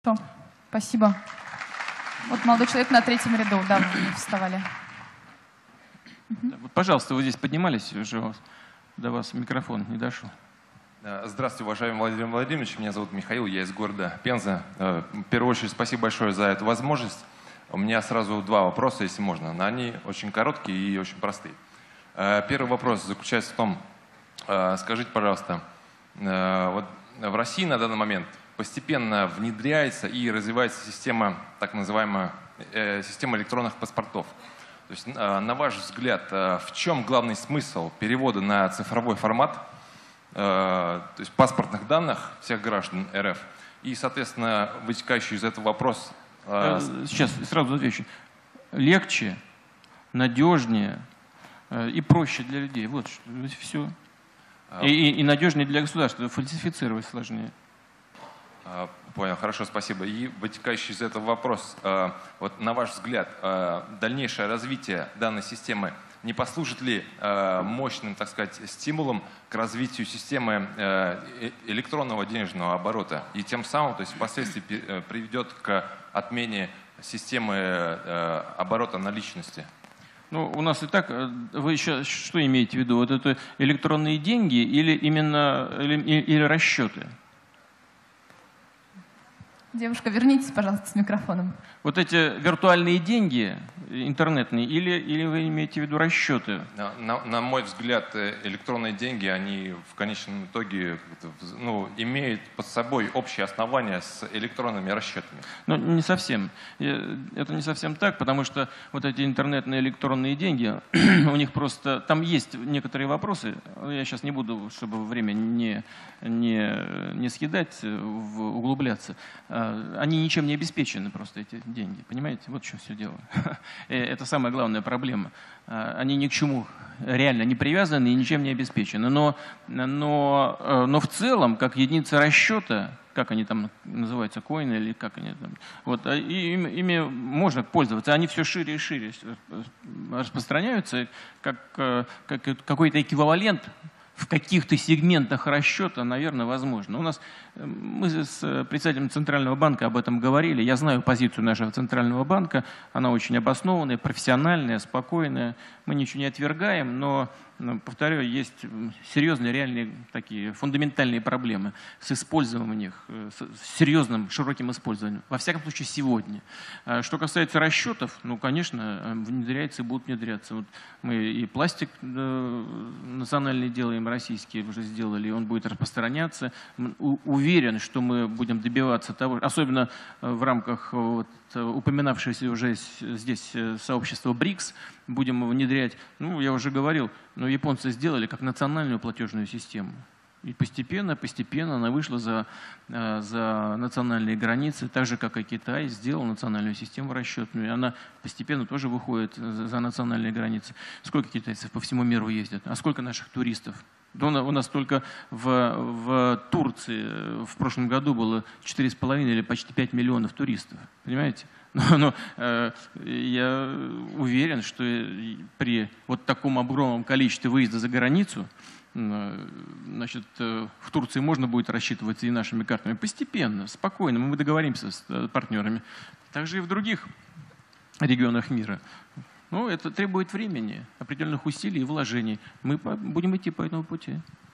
Кто? Спасибо. Вот молодой человек на третьем ряду, да, вы не вставали. Пожалуйста, вы здесь поднимались, уже до вас микрофон не дошел. Здравствуйте, уважаемый Владимир Владимирович. Меня зовут Михаил, я из города Пенза. В первую очередь, спасибо большое за эту возможность. У меня сразу два вопроса, если можно. Но они очень короткие и очень простые. Первый вопрос заключается в том, скажите, пожалуйста, вот в России на данный момент постепенно внедряется и развивается система, так называемая система электронных паспортов. То есть, на ваш взгляд, в чем главный смысл перевода на цифровой формат, то есть паспортных данных всех граждан РФ, и, соответственно, вытекающий из этого вопрос… Сейчас сразу отвечу. Легче, надежнее и проще для людей. Вот все. И надежнее для государства. Фальсифицировать сложнее. Понял, хорошо, спасибо. И вытекающий из этого вопрос. Вот на ваш взгляд, дальнейшее развитие данной системы не послужит ли мощным, так сказать, стимулом к развитию системы электронного денежного оборота и тем самым, то есть впоследствии приведет к отмене системы оборота наличности? Ну, у нас и так, вы еще что имеете в виду? Вот это электронные деньги или именно или расчеты? Девушка, вернитесь, пожалуйста, с микрофоном. Вот эти виртуальные деньги, интернетные, или вы имеете в виду расчеты? На мой взгляд, электронные деньги, они в конечном итоге имеют под собой общее основание с электронными расчетами. Ну, не совсем. Это не совсем так, потому что вот эти интернетные электронные деньги, у них просто… Там есть некоторые вопросы, я сейчас не буду, чтобы время не съедать, углубляться. Они ничем не обеспечены, просто эти деньги. Понимаете? Вот в чем все дело. Это самая главная проблема. Они ни к чему реально не привязаны и ничем не обеспечены. Но в целом, как единица расчета, как они там называются, коины или как они там, вот, ими можно пользоваться. Они все шире и шире распространяются, как какой-то эквивалент в каких-то сегментах расчета, наверное, возможно. Мы с председателем Центрального банка об этом говорили. Я знаю позицию нашего Центрального банка. Она очень обоснованная, профессиональная, спокойная. Мы ничего не отвергаем, но, повторю, есть серьезные, реальные такие фундаментальные проблемы с использованием их, с серьезным, широким использованием. Во всяком случае, сегодня. Что касается расчетов, ну, конечно, внедряется и будут внедряться. Вот мы и пластик национальный делаем, российский уже сделали, и он будет распространяться. Уверен, что мы будем добиваться того, особенно в рамках упоминавшегося уже здесь сообщества БРИКС, будем внедрять, ну, я уже говорил, но японцы сделали как национальную платежную систему. И постепенно она вышла за национальные границы, так же, как и Китай сделал национальную систему расчетную. И она постепенно тоже выходит за национальные границы. Сколько китайцев по всему миру ездят? А сколько наших туристов? У нас только в Турции в прошлом году было 4,5 или почти 5 миллионов туристов. Понимаете? Но я уверен, что при вот таком огромном количестве выезда за границу, значит, в Турции можно будет рассчитываться и нашими картами. Постепенно, спокойно, мы договоримся с партнерами. Также и в других регионах мира. Но это требует времени, определенных усилий и вложений. Мы будем идти по этому пути.